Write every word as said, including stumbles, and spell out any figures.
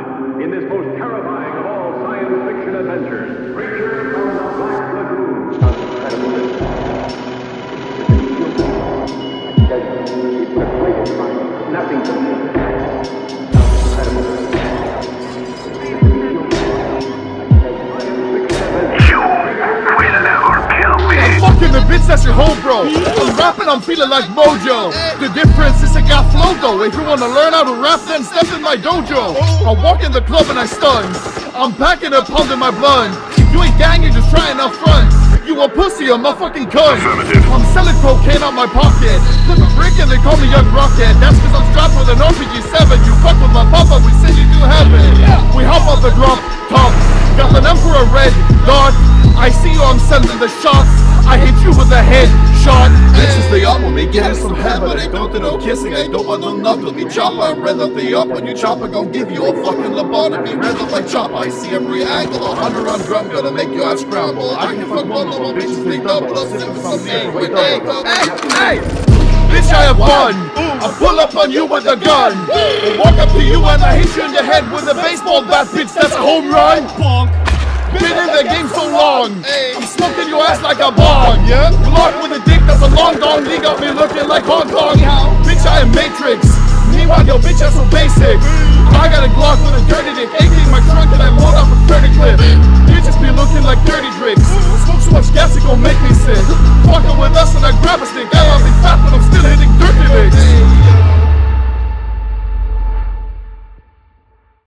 time in this most terrifying of all science fiction adventures, Creature from the Black Lagoon. Nothing to me. Fucking the bitch, that's your whole bro. I'm rapping, I'm feeling like Mojo. The difference is I got flow though. If you wanna learn how to rap, then step in my dojo. I walk in the club and I stun. I'm packing a pound in my blunt. You ain't gang, you're just trying up front. You a pussy, I'm a fucking cunt. I'm selling cocaine out my pocket. Flip a brick and they call me Young Rocket. That's cause I'm strapped with an R P G seven. You fuck with my papa, we send you to heaven. We hop off the drop top. Got an Emperor red dot. I see you, I'm sending the shots. I hit you with a head shot. Bitches, they up with me, getting some head, but I don't do no kissing. I don't want no knuckle me chopper. I rev up the up when you chopper, gon' give you a fucking lobotomy. Rev up like chopper, I see every angle. A hundred on drum, gonna make you out scramble. I can fuck one little bitches, they double. I'll sit with some name. Wait, hey, hey, hey! Bitch, I have fun. I pull up on you with a gun. I walk up to you and I hit you in the head with a baseball bat, bitch. That's a home run. Been in the game so long, I'm smoking your ass like a bong, yeah? Glock with a dick that's a long dong, he got me looking like Hong Kong. Bitch, I am Matrix. Meanwhile, your bitch is so basic. I got a Glock with a dirty dick, aching my trunk and I load up a thirty clip. Bitches be looking like dirty drinks. Smoke so much gas it gon' make me sick. Fucking with us and I grab a stick. I might be fat, but I'm still hitting dirty licks.